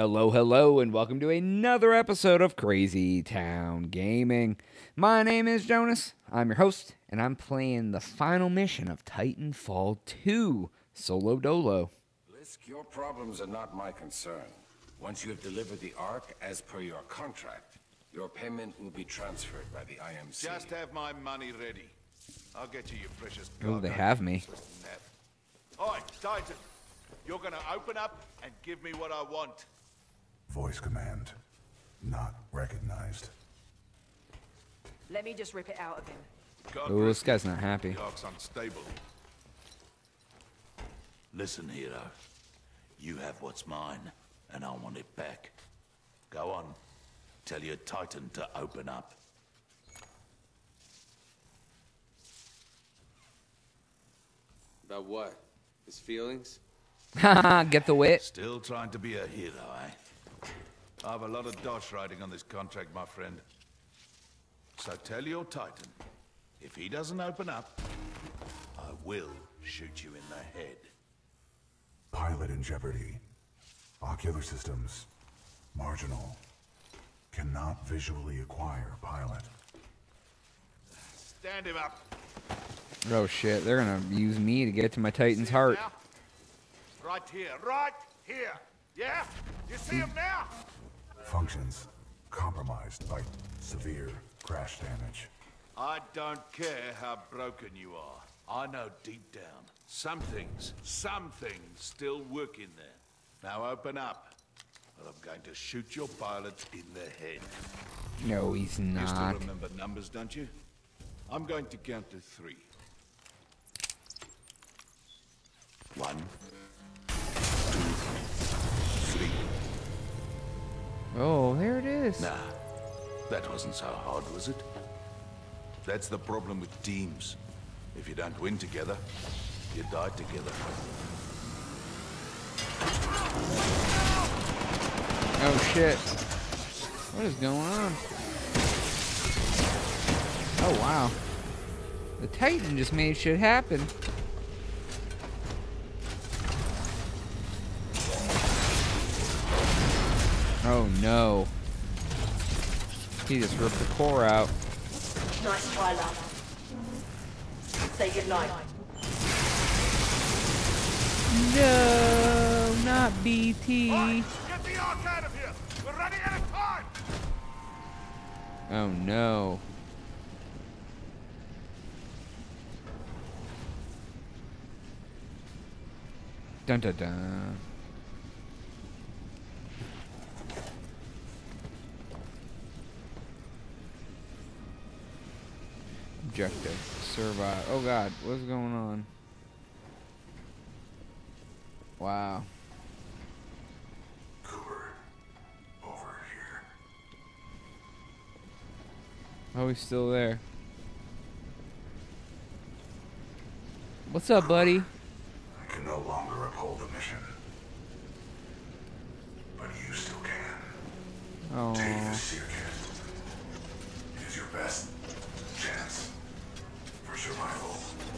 Hello, hello, and welcome to another episode of Crazy Town Gaming. My name is Jonas, I'm your host, and I'm playing the final mission of Titanfall 2, Solo Dolo. Lisk, your problems are not my concern. Once you have delivered the Ark as per your contract, your payment will be transferred by the IMC. Just have my money ready. I'll get you your precious Oh, they have me. Oi, Titan, you're gonna open up and give me what I want. Voice command. Not recognized. Let me just rip it out of him. Oh, this guy's not happy. The Ark's unstable. Listen, hero. You have what's mine, and I want it back. Go on. Tell your Titan to open up. About what? His feelings? Haha, get the wit. Still trying to be a hero, eh? I have a lot of dosh riding on this contract, my friend. So tell your Titan, if he doesn't open up, I will shoot you in the head. Pilot in jeopardy. Ocular systems. Marginal. Cannot visually acquire pilot. Stand him up. Oh shit, they're gonna use me to get to my Titan's heart. Now? Right here. Yeah? You see him now? Functions compromised by severe crash damage. I don't care how broken you are. I know deep down, some things still work in there. Now open up, or I'm going to shoot your pilot in the head. No, he's You still not. remember numbers, don't you? I'm going to count to 3. 1, 2, 3. Oh, there it is. Nah, that wasn't so hard, was it? That's the problem with teams. If you don't win together, you die together. Oh shit. What is going on? Oh wow. The Titan just made shit happen. Oh no. He just ripped the core out. Nice try, love. Say goodnight. No, not BT. Get the Ark out of here! We're running out of time! Oh no. Dun dun dun. Objective. Survive. Oh god, what's going on? Wow. Cooper. Over here. Oh, he's still there. What's up, buddy? I can no longer uphold the mission. But you still can. Take Oh. this seer kit. It is your best chance for survival.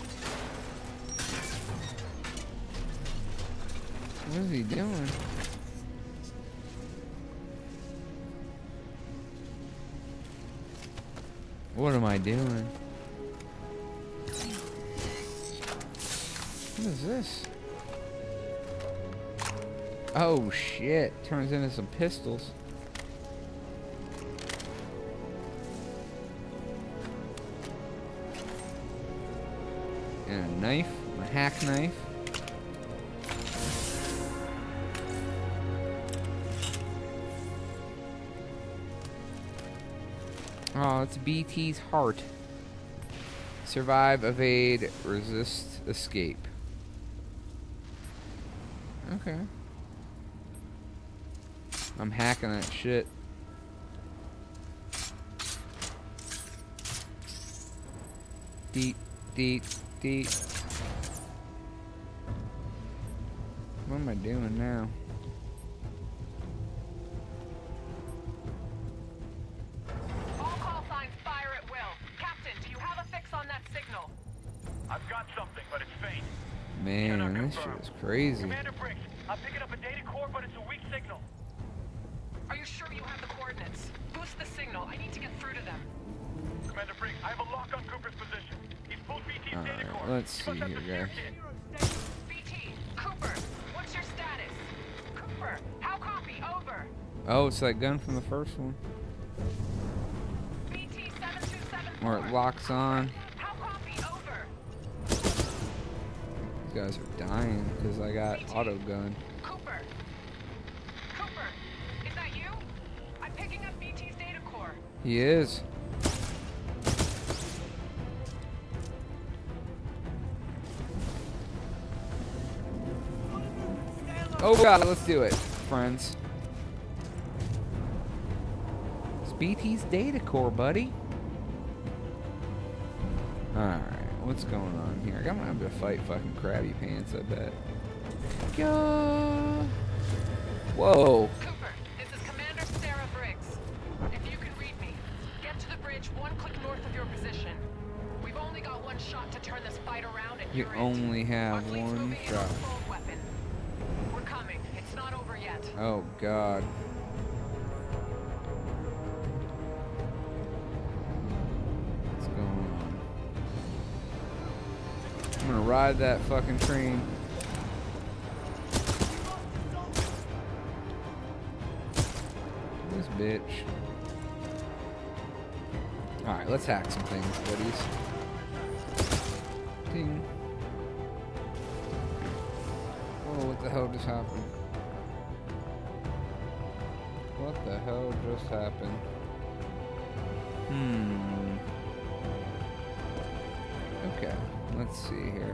What is he doing? What am I doing? What is this? Oh shit, turns into some pistols. And a knife, a hack knife. Oh, it's BT's heart. Survive, evade, resist, escape. Okay. I'm hacking that shit. Deep, deep, deep. What am I doing now? All call signs fire at will. Captain, do you have a fix on that signal? I've got something, but it's faint. Man, this shit is crazy. Commander Briggs, I'm picking up a data core, but it's a weak signal. Are you sure you have the coordinates? Boost the signal. I need to get through to them. Commander Briggs, I have a lock on Cooper's position. He's pulled BT's data Alright, core. let's He see must have here, the guys. kit. BT, Cooper, what's your status? Cooper, how copy? Over. Oh, it's that gun from the first one. BT 7274. Where it locks on. How copy? Over. These guys are dying because I got auto gun. Cooper. Cooper, is that you? I'm picking up BT's data core. He is. Oh god, let's do it, friends. It's BT's data core, buddy. Alright, what's going on here? I'm gonna have to fight fucking Krabby Pants, I bet. Yeah. Whoa. Cooper, this is Commander Sarah Briggs. If you can read me, get to the bridge 1 click north of your position. We've only got one shot to turn this fight around and You you're it. only have Our fleet's one moving in shot. on full weapon. We're coming. It's not over yet. Oh god. What's going on? I'm gonna ride that fucking train. This bitch. Alright, let's hack some things, buddies. Ding. Whoa, what the hell just happened? What the hell just happened? Okay, let's see here.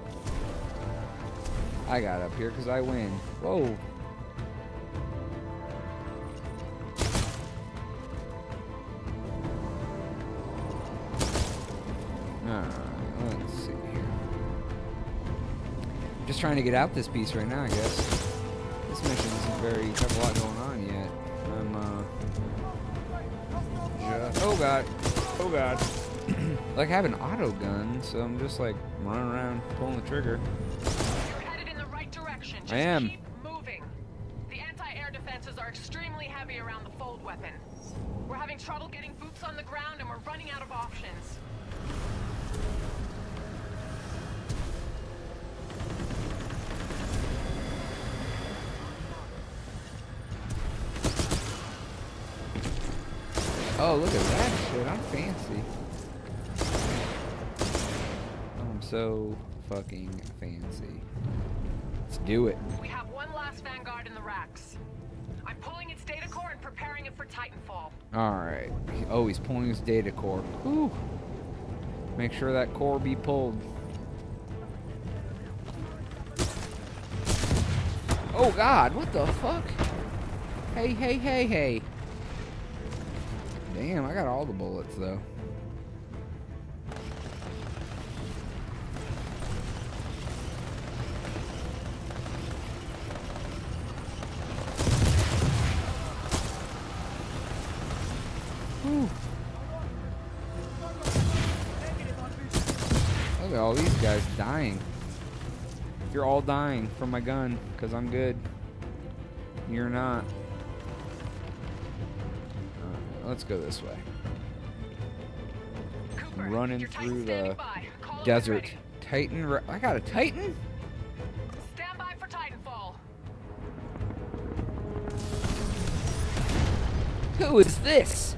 I got up here because I win. Whoa. Alright, let's see here. Just trying to get out this piece right now, I guess. This mission isn't very, have a lot going on yet. Oh god. Oh god. Like I have an auto gun, so I'm just like running around pulling the trigger. You're headed in the right direction. Just I am. keep moving. The anti-air defenses are extremely heavy around the fold weapon. We're having trouble getting boots on the ground and we're running out of options. Oh, look at that shit. I'm fancy. I'm so fucking fancy. Let's do it. We have one last Vanguard in the racks. I'm pulling its data core and preparing it for Titanfall. Alright. Oh, he's pulling his data core. Whew. Make sure that core be pulled. Oh god, what the fuck? Hey, hey, hey, hey. Damn, I got all the bullets though. Whew. Look at all these guys dying. You're all dying from my gun, because I'm good. You're not. Let's go this way. Cooper, I'm running your through Titan's the standing by. Call it desert. ready. Titan. I got a Titan? Stand by for Titanfall. Who is this?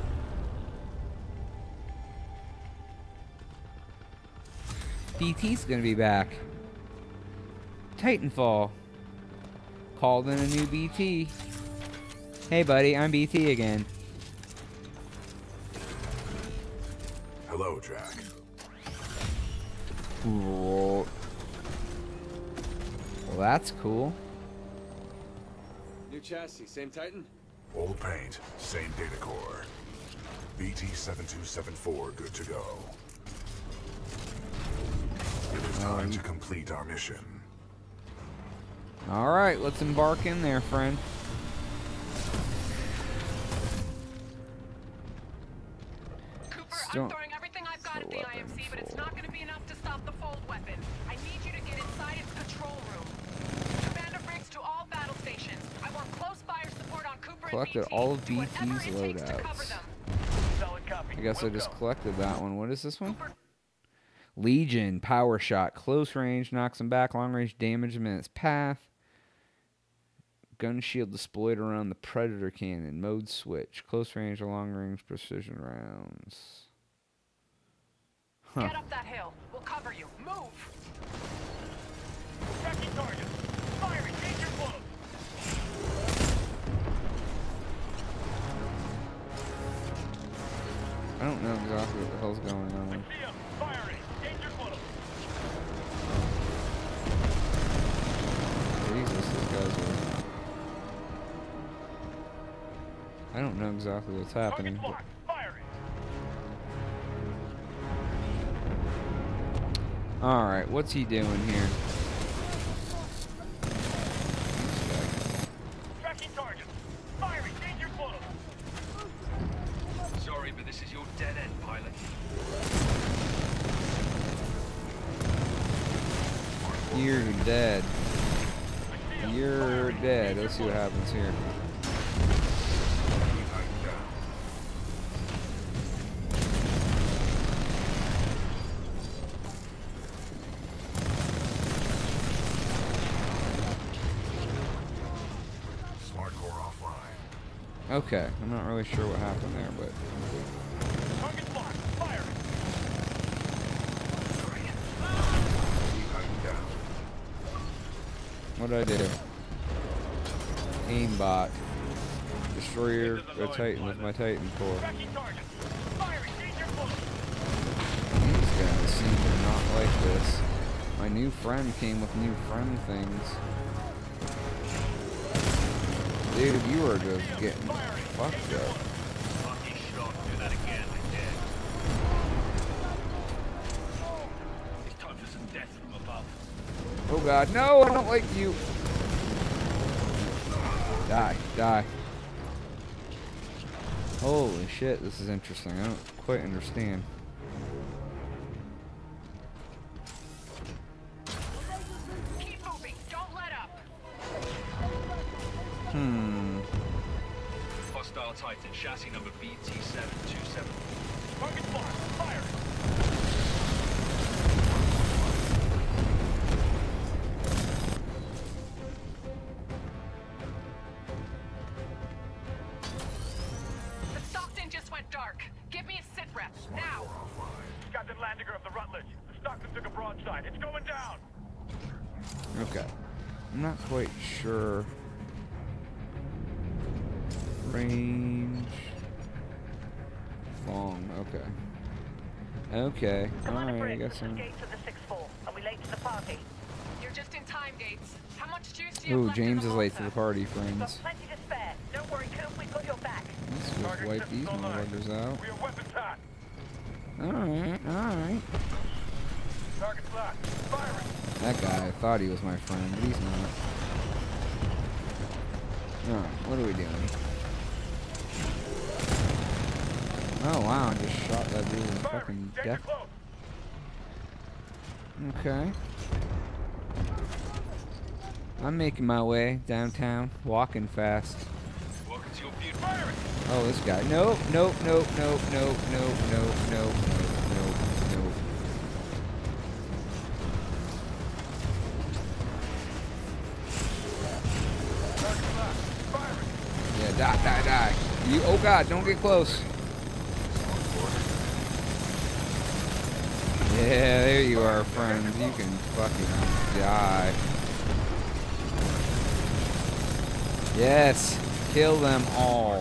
BT's gonna be back. Titanfall. Called in a new BT. Hey buddy, I'm BT again. Hello, Jack. Cool. Well, that's cool. New chassis, same Titan? Old paint, same data core. BT-7274 good to go. It is time to complete our mission. Alright, let's embark in there, friend. Cooper, Still- I'm throwing everything I've got at the Weapon IMC, but it's full. not going to be enough to stop the fold weapon. I need you to get inside its control room. Commander Briggs to all battle stations. I want close fire support on Cooper collected all of BT's loadouts. Solid copy. I guess I We'll just go. collected that one. What is this one? Legion, power shot, close range, knocks him back, long range damage him in its path. Gun shield deployed around the Predator cannon, mode switch, close range or long range precision rounds. Huh. Get up that hill. We'll cover you. Move! Tracking target. Firing. Danger close. I don't know exactly what the hell's going on. See him. Firing. Danger close. Jesus, these guys are... I don't know exactly what's happening. Target locked. Firing. Alright, what's he doing here? Tracking target. Firing. Danger close. Sorry, but this is your dead end, pilot. You're dead. You're dead. Let's see what happens here. Smart core offline. Okay, I'm not really sure what happened there, but... Target locked. Firing. What did I do? Aimbot. Destroyer a Titan with my Titan core. Tracking target. Firing. Danger close. These guys seem to not like this. My new friend came with new friend things. Dude, you are just getting fucked up. Lucky shot. Do that again. They're dead. It's time for some death from above. Oh god, no, I don't like you. Die, die. Holy shit, this is interesting. I don't quite understand. Keep moving. Don't let up. Hostile Titan, chassis number BT727. Target locked. Firing. The Stockton just went dark. Give me a sit rep. Now. Captain Landiger of the Rutledge. The Stockton took a broadside. It's going down. Okay. I'm not quite sure. Range. Long, okay. Okay, alright, I guess I'm... Gates of the 6-4. Are we late to the party? You're just in time, Gates. How much juice do you have Ooh, left in James the is late to the monster? party, Got friends. plenty to spare. Don't worry, Coop, we've got your back. Let's just wipe these motherfuckers out. We are weapons hot. Alright, alright. Target's locked. Firing. That guy, I thought he was my friend, but he's not. Alright, what are we doing? Oh wow, I just shot that dude in the fucking Danger death. close. Okay. I'm making my way downtown, walking fast. Welcome to your beautiful. Firing. Oh, this guy. Nope, nope, nope, nope, nope, nope, nope, nope, nope, nope. Target's locked. Firing. Yeah, die, die, die. You, oh god, don't get close. Yeah, there you are, friends. You can fucking die. Yes, kill them all.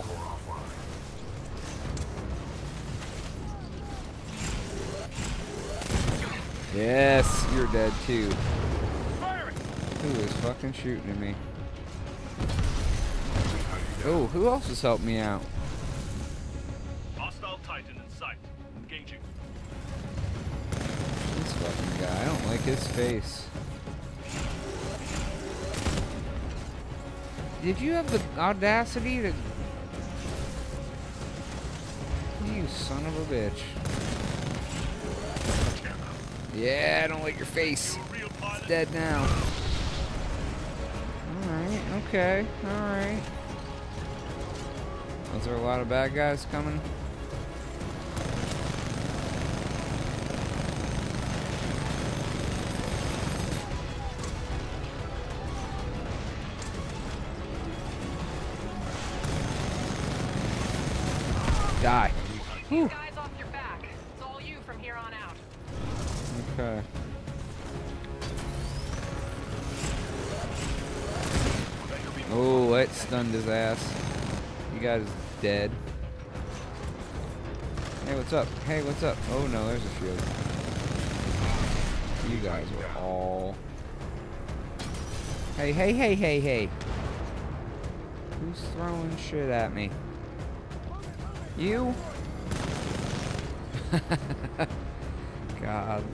Yes, you're dead too. Firing. Who is fucking shooting at me? Oh, who else has helped me out? Hostile Titan in sight. Engaging. This fucking guy. I don't like his face. Did you have the audacity to... You son of a bitch. Yeah, I don't like your face. It's dead now. Alright, okay, alright. Was there a lot of bad guys coming? Die. These guys off your back. It's all you from here on out. Okay. Oh, that stunned his ass. You guys is dead. Hey, what's up? Hey, what's up? Oh no, there's a shield. You guys are all... Hey, hey, hey, hey, hey. Who's throwing shit at me? You? God.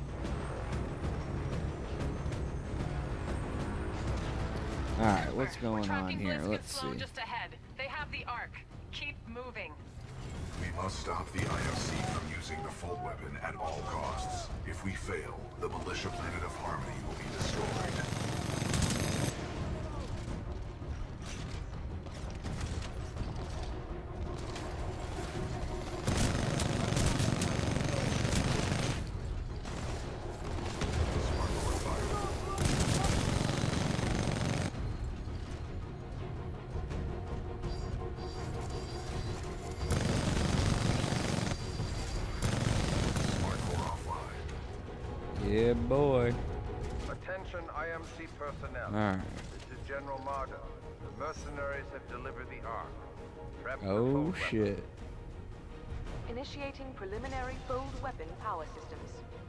Alright, what's going on here? Let's see. Just ahead. They have the Ark. Keep moving. We must stop the IOC from using the full weapon at all costs. If we fail, the militia planet of Harmony will be destroyed. Yeah, boy. Attention IMC personnel. Alright. This is General Marder. The mercenaries have delivered the Ark. Prep the Oh, fold shit. weapon. Initiating preliminary fold weapon power systems.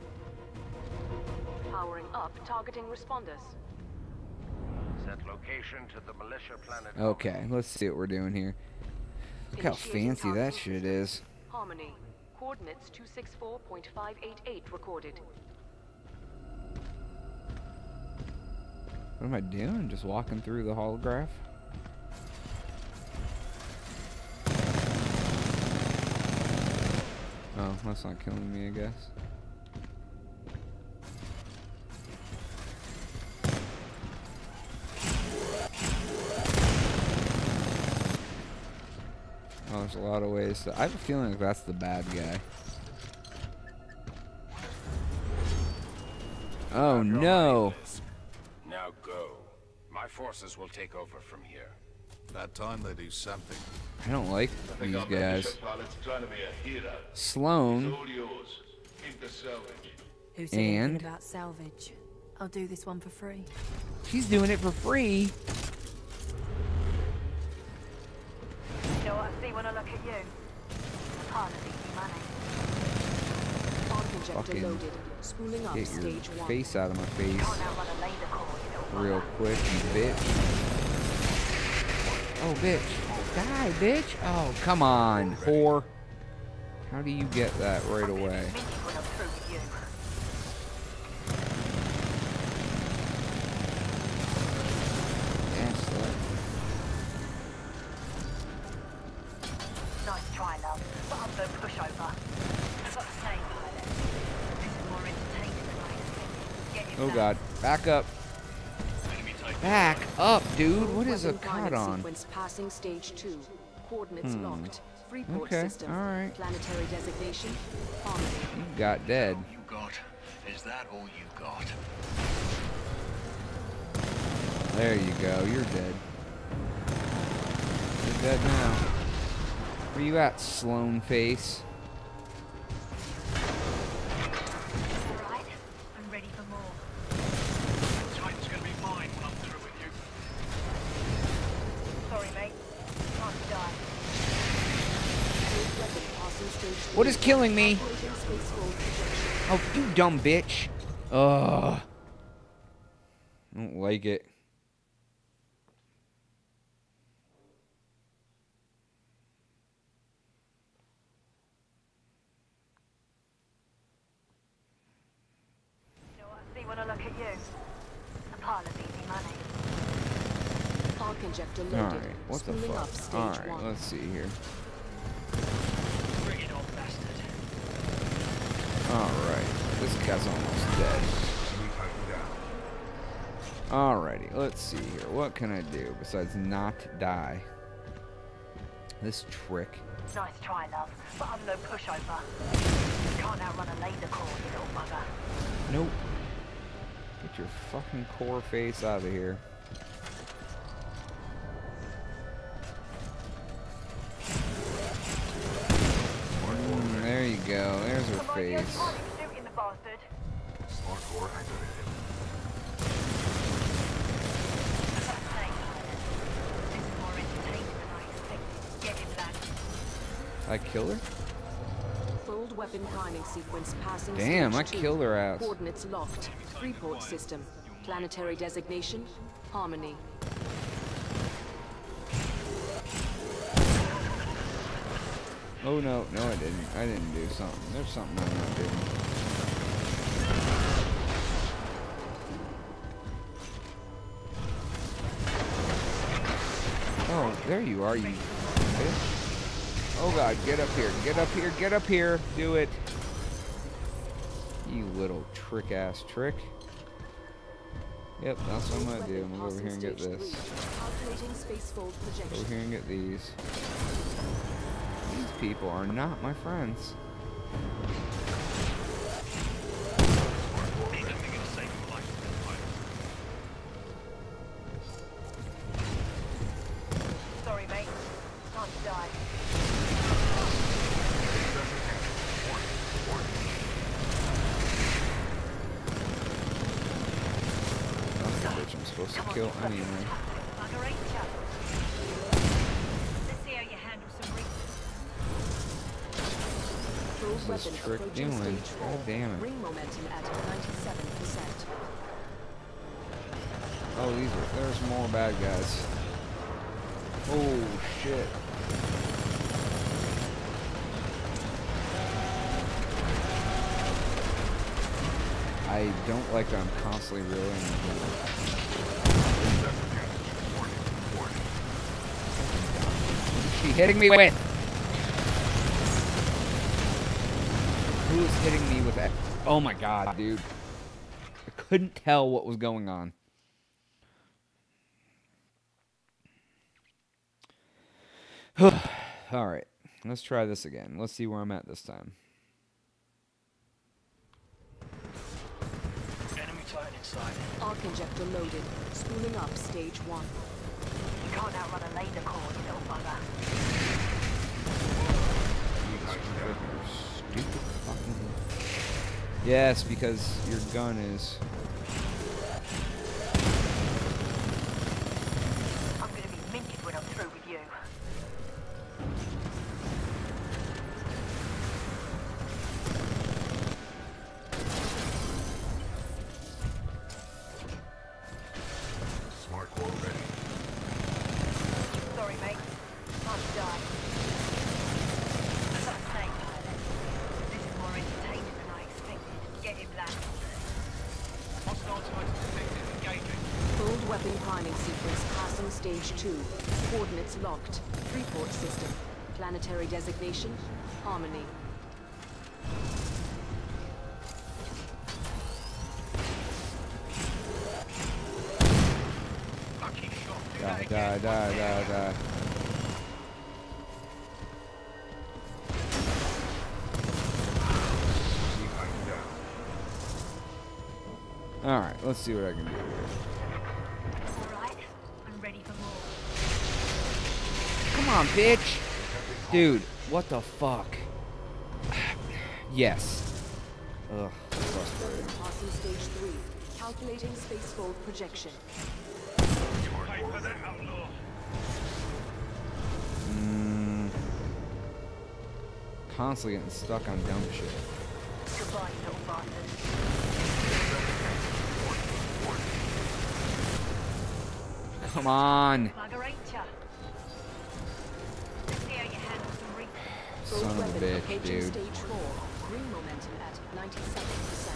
Powering up targeting responders. Set location to the militia planet. Okay, let's see what we're doing here. Look how fancy that shit is. Harmony. Coordinates 264.588 recorded. What am I doing? Just walking through the holograph? Oh, that's not killing me, I guess. Oh, there's a lot of ways to... I have a feeling like that's the bad guy. Oh, no. Now go. My forces will take over from here. About time they do something. I don't like these guys. Pilot's trying to be a hero. Sloan. It's all yours. Keep the salvage. Who said anything about salvage? I'll do this one for free. She's doing it for free. You know what I see when I look at you? Part of easy money. Fucking loaded. Spooling up get your stage 1. face out of my face Can't outrun a laser core, you know. real quick, you bitch. Oh, bitch. Die, bitch. Oh, come on, whore. How do you get that right away? When I'm through with you. Yes, Nice try, love, but I'm no pushover. I've got to say, pilot, this is more entertaining than I expected. Get oh yourself. god, back up. Back up, dude. What is a Weapon cut on? sequence passing stage 2. Coordinates locked. Freeport Okay, system. alright. Planetary designation. Harmony. You got dead. You got? Is that all you got? There you go. You're dead. You're dead now. Where you at, Sloan face? Alright, I'm ready for more. Titan's gonna be mine when I'm through with you. Sorry, mate. Time to die. Weapon passing stage What is killing me? Operating space hold projection. Oh, you dumb bitch. Ugh. I don't like it. You know what I see when I look at you? A pile of easy money. Arc injector loaded. Alright, what the Spooling up fuck? stage Alright, 1. let's see here. Bring it on, bastard. Alright, this guy's almost dead. Alrighty, let's see here. What can I do besides not die? This trick. Nice try, love, but I'm no pushover. You can't outrun a laser core, you little bugger. Nope. Get your fucking core face out of here. There you go. There's her face. Smart core activated. I killed her? Fold weapon priming sequence passing. Damn, I stage 2. killed her ass. Coordinates locked. 3-port system. Planetary designation. Harmony. Oh no, no I didn't. I didn't do something. There's something I'm not doing. Oh, there you are, you bitch. Oh god, get up here, get up here, get up here. Do it. You little trick-ass trick. Yep, that's what I'm gonna do. I'm gonna go over here and get this. Over here and get these. These people are not my friends. Sorry, mate. Time to die. That's the bitch I'm supposed to kill anyway. What's this trick doing? God damn it. Ring momentum at 97%. Oh, there's more bad guys. Oh shit. I don't like that I'm constantly reeling. What's she hitting me with? Who is hitting me with that? Oh my god, dude. I couldn't tell what was going on. Alright, let's try this again. Let's see where I'm at this time. Enemy Titan inside. Arc injector loaded. Spooling up stage 1. You can't outrun a laser core, you little bugger. Stupid fucking... Yes, because your gun is... I'm gonna be minted when I'm through with you. Smart core ready. Sorry, mate. Time to die. As I say, pilot, this is more entertaining than I expected. Get him, lad. Hostile Titan detected. Engaging. Fold weapon priming sequence passing stage 2. Coordinates locked. 3-port system. Planetary designation. Harmony. Lucky shot. Do Die, that die, again. die, die, die. Alright, let's see what I can do here. Alright, I'm ready for more. Come on, bitch! Dude, what the fuck? Yes. Ugh, frustrating. Passing stage 3. Calculating spacefold projection. Pay for that, outlaw. Constantly getting stuck on dumb shit. Goodbye, little bastard. Come on! Bugger, ain't ya? Let's see how you handle some reach. Son of a bitch, dude. Stage 4. Ring momentum at 97%.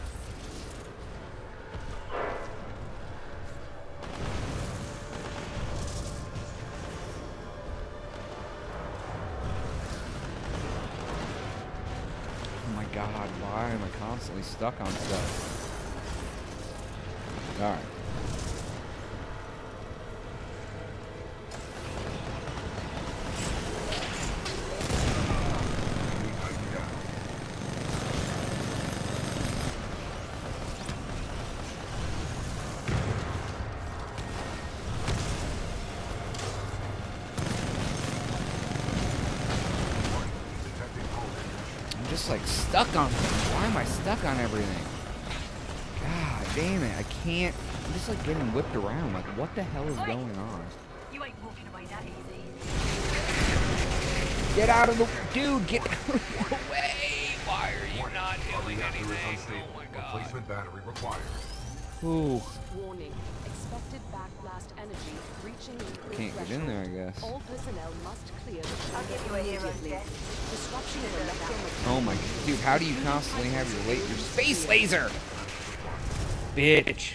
Oh my god, why am I constantly stuck on stuff? Alright. just like stuck on things. Why am I stuck on everything? God damn it, I can't. I'm just like getting whipped around. Like, what the hell is going on? You ain't walking away that easy. Get out of the... Dude, get out of the way! Why are you not doing anything? Oh my god. Replacement battery required. Ooh. Warning. Expected backblast energy reaching Can't get in there, I guess. All personnel must clear the I'll give you a hero's immediately. death. Disruption of electromagnetic. Oh my... Dude, how do you constantly have your space laser? Bitch.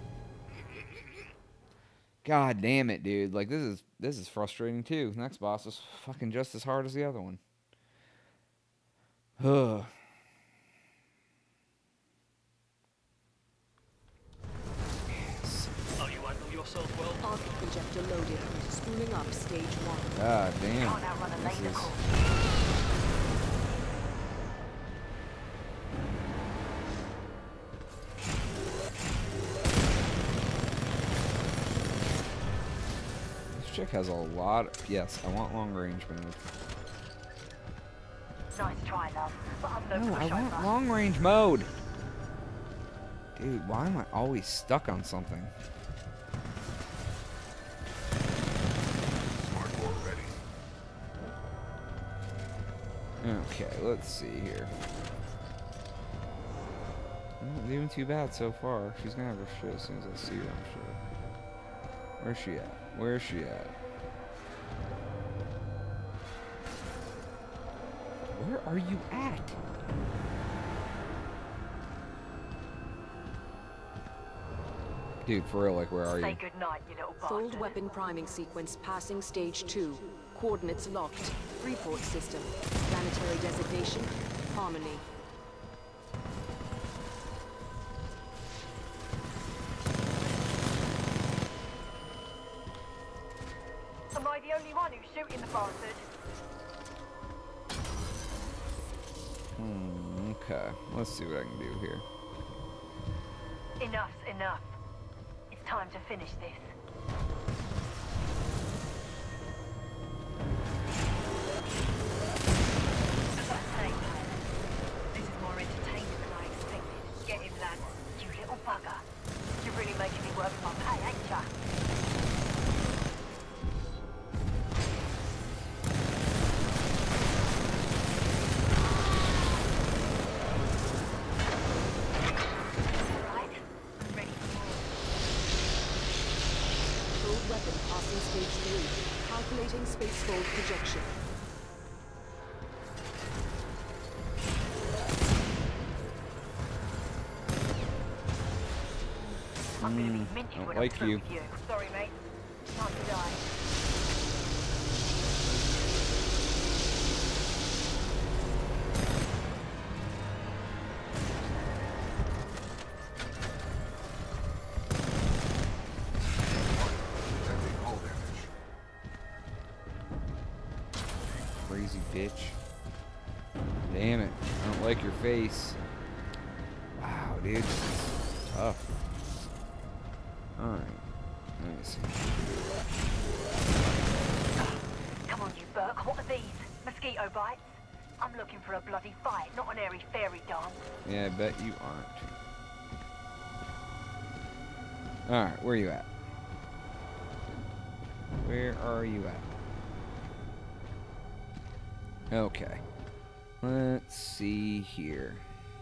God damn it, dude. Like, this is frustrating, too. Next boss is fucking just as hard as the other one. Ugh. Oh, you handle yourself well? Arc projector loaded. Spooling up stage 1. God damn. Can't outrun a This laser is... call. This chick has a lot of... Yes, I want long range mode. Nice try, love. But I'm No, no I want pushover. long range mode. Dude, why am I always stuck on something? Smart board ready. Okay, let's see here. Not doing too bad so far. She's gonna have her shit as soon as I see her, I'm sure. Where's she at? Where's she at? Where are you at? Dude, for real, like, where are you? Say goodnight, you little bastard. Fold weapon priming sequence passing stage 2. Coordinates locked. Report system. Planetary designation. Harmony. Am I the only one who's shooting the bastard? Okay. Let's see what I can do here. Enough's enough. It's time to finish this. As I say, this is more entertaining than I expected. Get him, lad. You little bugger. You're really making me work for my pay, ain't ya? Right, I'm ready for more. Fold weapon passing stage 3. Calculating spacefold projection. I'm gonna be minty don't when like I'm through you. with you. Sorry, mate. Time to die. Detecting hull damage. Crazy bitch. Damn it. I don't like your face. Wow, dude. This is tough. Alright. Let me see. Come on, you Burke. What are these? Mosquito bites? I'm looking for a bloody fight, not an airy fairy dance. Yeah, I bet you aren't. Alright, where are you at? Where are you at? Okay. Let's see here.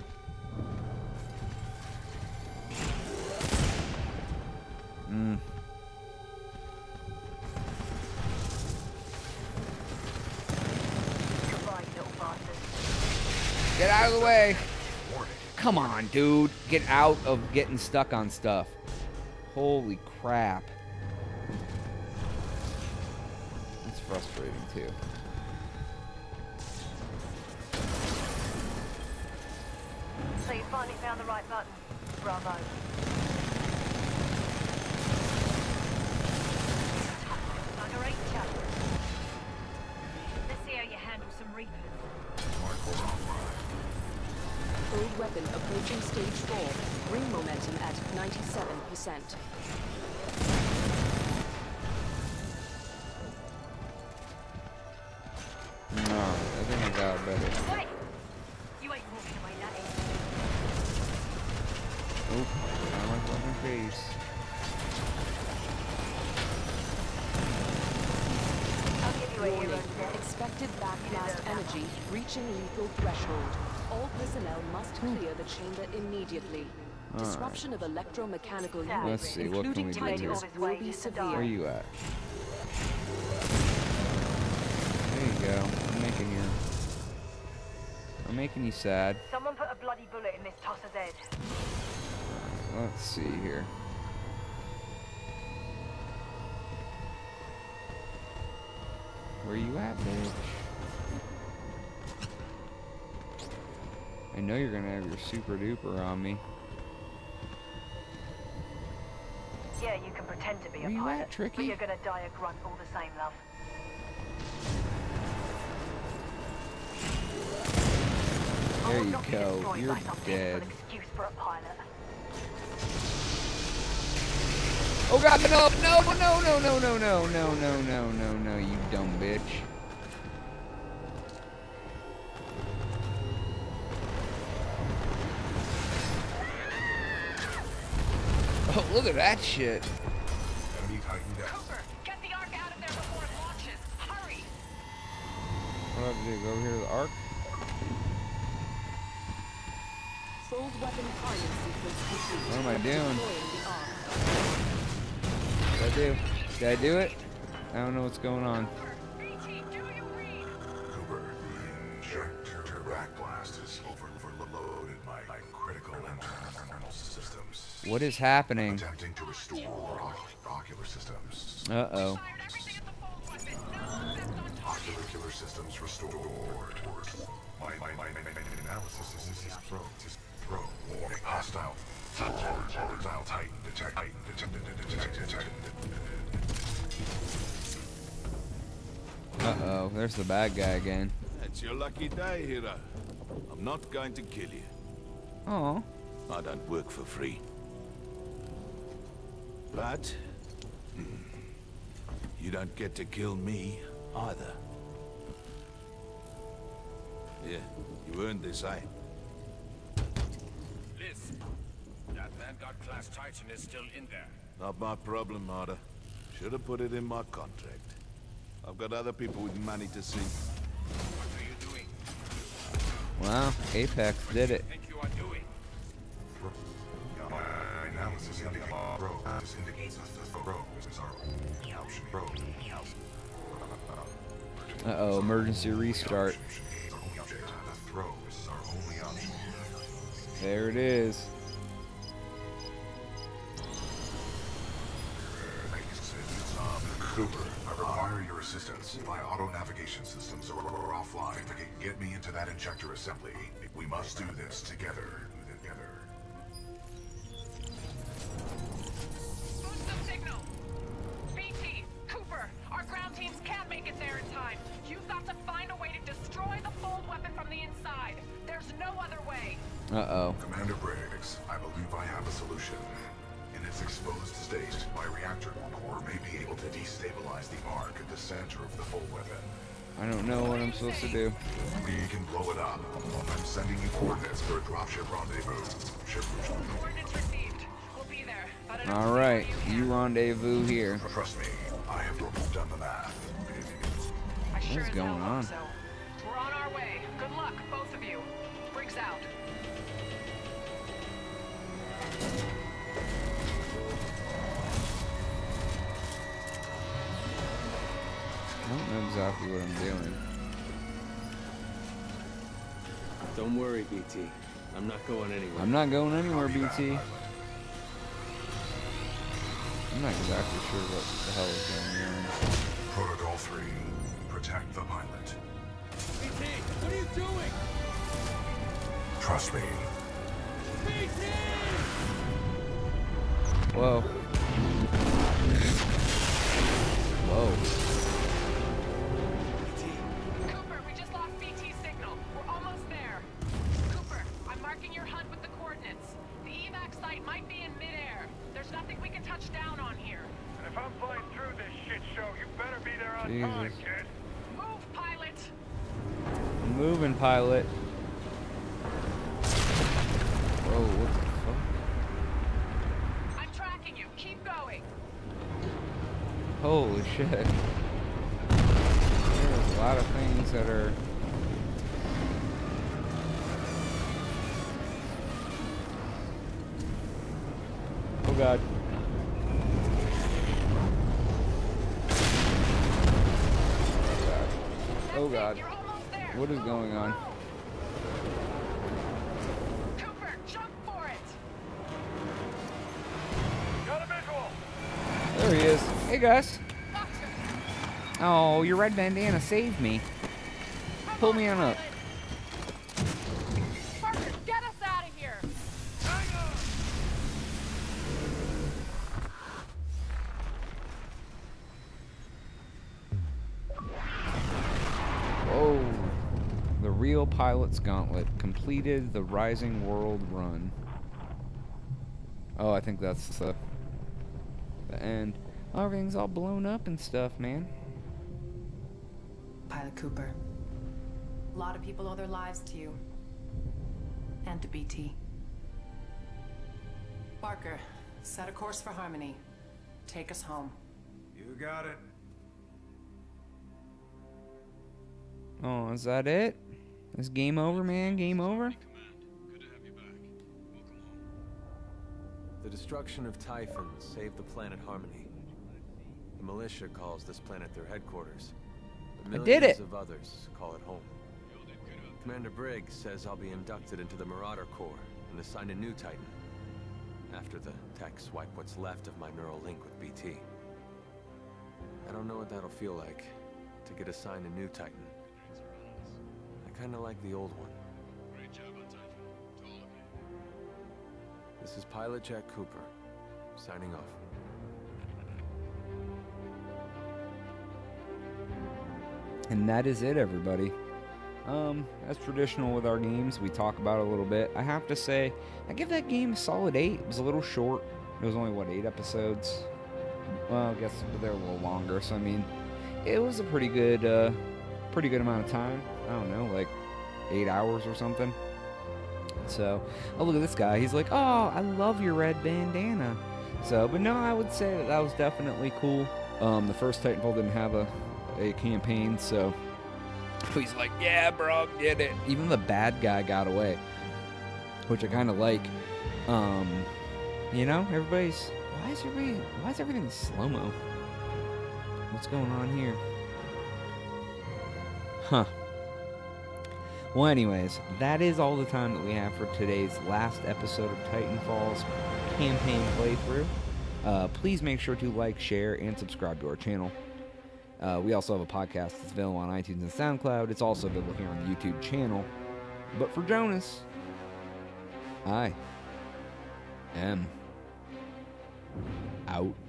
Goodbye, you little bastard. Get out of the way! Come on, dude. Get out of getting stuck on stuff. Holy crap. That's frustrating, too. So you finally found the right button. Bravo. Bugger, ain't ya? Let's see how you handle some Reapers. Fold weapon approaching stage 4. Ring momentum at 97%. Alright, I think I got better. Wait! Oh, I like one face. Warning. Expected backblast energy reaching lethal threshold. All personnel must clear the chamber immediately. Disruption of electromechanical units, Let's see, what can including we do here? Titans, will be severe. Where are you at? There you go. I'm making you sad. Someone put a bloody bullet in this tosser's head. Let's see here. Where you at, bitch? I know you're gonna have your super duper on me. Yeah, you can pretend to be Where a you pilot, at, Tricky? but you're gonna die a grunt all the same, love. There you go. You're dead. Excuse for a pilot. Oh god, no, no, you dumb bitch. Oh, look at that shit. Cooper, get the Ark out of there before it launches. Hurry! What do I have to do? Go over here to the Ark? Fold weapon priming sequence complete. What am I doing? Deploying the Ark. What did I do? Did I do it? I don't know what's going on. Cooper, the injector backblast is overloaded my critical internal systems. What is happening? Attempting to restore ocular systems. Uh-oh. Ocular systems restored. My analysis is pro. Warning. Hostile Titan detected. Uh-oh, there's the bad guy again. It's your lucky day, hero. I'm not going to kill you. Oh. I don't work for free. But you don't get to kill me either. Yeah, you earned this, eh? Liz, that Vanguard-class Titan is still in there. Not my problem, Marta. Should have put it in my contract. I've got other people with money to see. What are you doing? Wow, Apex did it. What do you think you are doing? My analysis indicates the throw is our only option. Uh-oh, emergency restart. The throw is our only option. There it is. Cooper, I require your assistance. My auto-navigation systems are offline. Get me into that injector assembly. We must do this together. Boost the signal! BT, Cooper, our ground teams can't make it there in time. You've got to find a way to destroy the fold weapon from the inside. There's no other way. Uh-oh. Commander Briggs, I believe I have a solution. In its exposed state, my reactor core may be able to destabilize the Ark at the center of the fold weapon. I don't know what I'm supposed to do. We can blow it up. I'm sending you coordinates for a dropship rendezvous. Coordinates received. We'll be there. All right, you rendezvous here. Trust me, I have done the math. What's going on? So, we're on our way. Good luck, both of you. Briggs out. I don't know exactly what I'm doing. Don't worry, BT. I'm not going anywhere. I'm not going anywhere, BT. I'm not exactly sure what the hell is going on. Protocol 3. Protect the pilot. BT, what are you doing? Trust me. BT! Whoa. Whoa. Cooper, we just lost BT signal. We're almost there. Cooper, I'm marking your HUD with the coordinates. The evac site might be in midair. There's nothing we can touch down on here. And if I'm flying through this shit show, you better be there on Jesus. time, kid. Move, pilot! I'm moving, pilot. Oh, what the fuck? I'm tracking you. Keep going. Holy shit. There's a lot of things that are... Oh god. Oh god. What is going on? Cooper, jump for it. Got a visual. There he is. Hey guys. Oh, your red bandana saved me. Pull me on up. Parker, get us out of here. Whoa. The real pilot's gauntlet completed the Rising World run. Oh, I think that's the end. Oh, everything's all blown up and stuff, man. Pilot Cooper. A lot of people owe their lives to you. And to BT. Barker, set a course for Harmony. Take us home. You got it. Oh, is that it? Is game over, man? Game over? The destruction of Typhon saved the planet Harmony. The militia calls this planet their headquarters. But I did it! millions of others call it home. Commander Briggs says I'll be inducted into the Marauder Corps and assigned a new Titan. After the techs wipe what's left of my neural link with BT. I don't know what that'll feel like, to get assigned a new Titan. I kinda like the old one. Great job on Typhon, to all of you. This is Pilot Jack Cooper, signing off. And that is it, everybody. As traditional with our games, we talk about it a little bit. I have to say, I give that game a solid 8. It was a little short. It was only, what, 8 episodes? Well, I guess they're a little longer, so I mean, it was a pretty good amount of time. I don't know, like 8 hours or something. So, oh, look at this guy. He's like, oh, I love your red bandana. So, but no, I would say that was definitely cool. The first Titanfall didn't have a campaign, so he's like, yeah, bro, get it. Even the bad guy got away, which I kind of like. You know, why is everything slow-mo? What's going on here? Huh. Well, anyways, that is all the time that we have for today's last episode of Titanfall's campaign playthrough. Please make sure to like, share, and subscribe to our channel. We also have a podcast that's available on iTunes and SoundCloud. It's also available here on the YouTube channel. But for Jonas, I am out.